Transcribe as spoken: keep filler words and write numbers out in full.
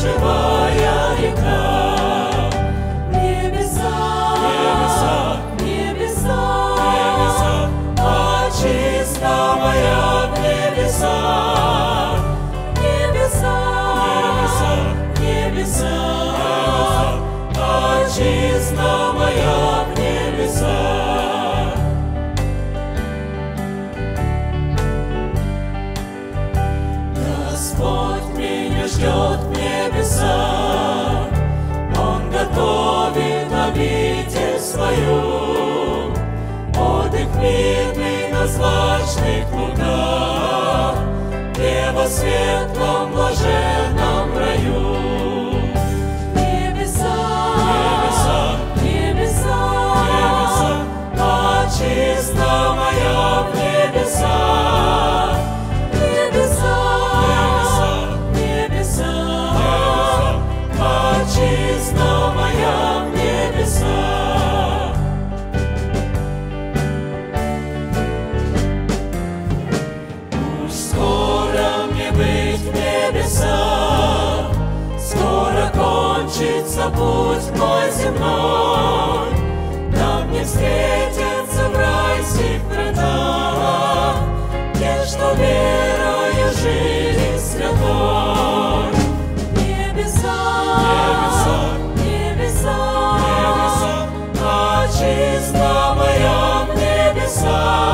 живая река. Небеса, небеса, небеса, небеса, а чиста моя в небесах. Небеса, небеса, небеса, а чиста моя в небесах. Господь меня ждет в небесах, Он готовит обитель свою, отдых мирный на злачных лугах, небо светлом блаженном раю. Небеса, небеса, небеса, небеса, а чиста моя в небесах. Небеса, небеса, небеса, а чиста моя в небесах. Пусть скоро мне быть в небесах, скоро кончится путь мой земной, там мне встретятся в райских вратах те, что верою жили святой. Небеса, небеса, небеса, небеса, а чиста моя в небесах.